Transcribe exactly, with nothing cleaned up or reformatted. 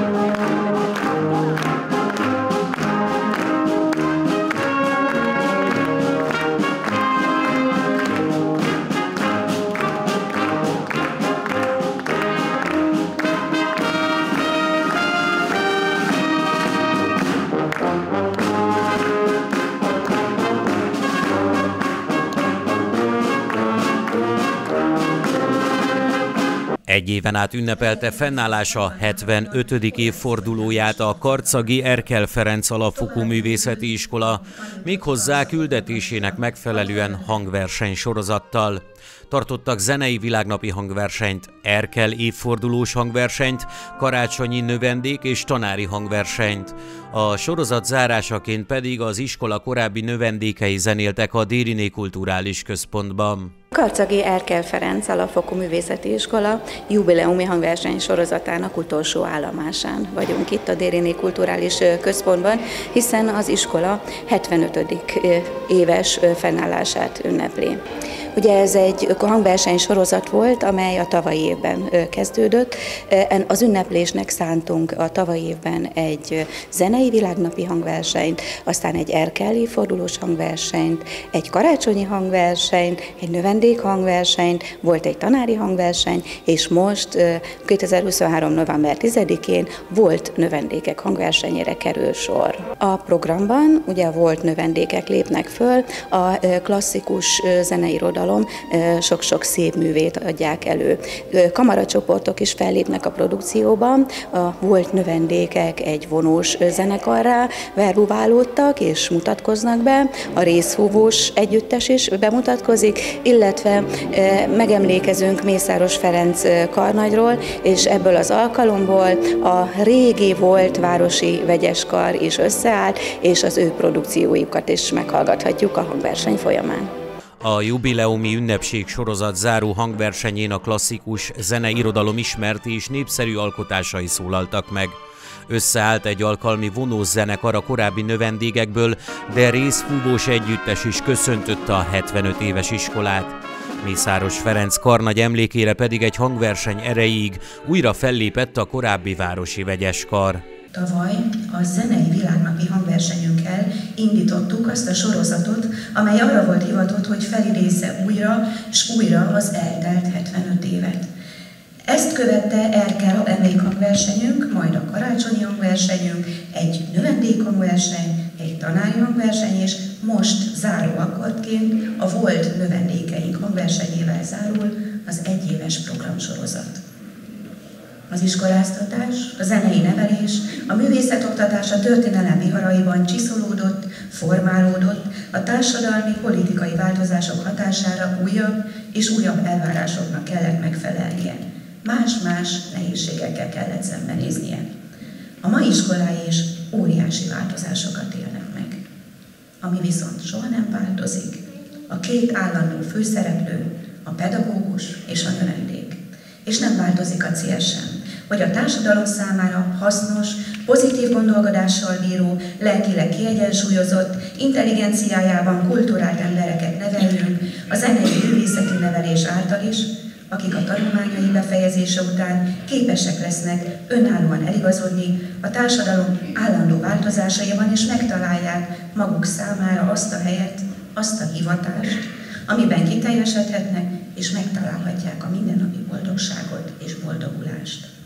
Egy éven át ünnepelte fennállása hetvenötödik évfordulóját a karcagi Erkel Ferenc Alapfokú Művészeti Iskola, méghozzá küldetésének megfelelően hangverseny sorozattal. Tartottak zenei világnapi hangversenyt, Erkel évfordulós hangversenyt, karácsonyi növendék és tanári hangversenyt. A sorozat zárásaként pedig az iskola korábbi növendékei zenéltek a Dériné Kulturális Központban. Karcagi Erkel Ferenc Alapfokú Művészeti Iskola jubileumi hangverseny sorozatának utolsó állomásán vagyunk itt a Dériné Kulturális Központban, hiszen az iskola hetvenötödik éves fennállását ünnepli. Ugye ez egy hangverseny sorozat volt, amely a tavalyi évben kezdődött. Az ünneplésnek szántunk a tavalyi évben egy zenei világnapi hangversenyt, aztán egy erkelli fordulós hangversenyt, egy karácsonyi hangversenyt, egy növendék hangversenyt, volt egy tanári hangverseny, és most kétezer-huszonhárom. november tizedikén volt növendékek hangversenyére kerül sor. A programban ugye volt növendékek lépnek föl, a klasszikus zenei irodalom sok-sok szép művét adják elő. Kamaracsoportok is fellépnek a produkcióban, a volt növendékek egy vonós zenekarrá verbuválódtak és mutatkoznak be, a részfúvós együttes is bemutatkozik, illetve megemlékezünk Mészáros Ferenc karnagyról, és ebből az alkalomból a régi volt városi vegyeskar is összeállt, és az ő produkciójukat is meghallgathatjuk a hangverseny folyamán. A jubileumi ünnepség sorozat záró hangversenyén a klasszikus zeneirodalom ismert és népszerű alkotásai szólaltak meg. Összeállt egy alkalmi vonós zenekar a korábbi növendékekből, de részfúvós együttes is köszöntötte a hetvenöt éves iskolát. Mészáros Ferenc karnagy emlékére pedig egy hangverseny erejéig újra fellépett a korábbi városi vegyeskar. Tavaly a zenei világnapi hangversenyünkkel indítottuk azt a sorozatot, amely arra volt hivatott, hogy felidézze újra és újra az eltelt hetvenöt évet. Ezt követte Erkel emlékhangversenyünk, majd a karácsonyi hangversenyünk, egy növendékhangverseny, egy tanári hangverseny, és most záróakkordként a volt növendékeink hangversenyével zárul az egyéves programsorozat. Az iskoláztatás, a zenei nevelés, a művészetoktatás a történelem viharaiban csiszolódott, formálódott, a társadalmi, politikai változások hatására újabb és újabb elvárásoknak kellett megfelelnie. Más-más nehézségekkel kellett szembenéznie. A mai iskolái is óriási változásokat élnek meg. Ami viszont soha nem változik, a két állandó főszereplő, a pedagógus és a növendék. És nem változik a cél sem, hogy a társadalom számára hasznos, pozitív gondolkodással bíró, lelkileg kiegyensúlyozott, intelligenciájában kulturált embereket neveljünk a zenei művészeti nevelés által is, akik a tanulmányai befejezése után képesek lesznek önállóan eligazodni a társadalom állandó változásaiban, és megtalálják maguk számára azt a helyet, azt a hivatást, amiben kiteljesedhetnek, és megtalálhatják a mindennapi boldogságot és boldogulást.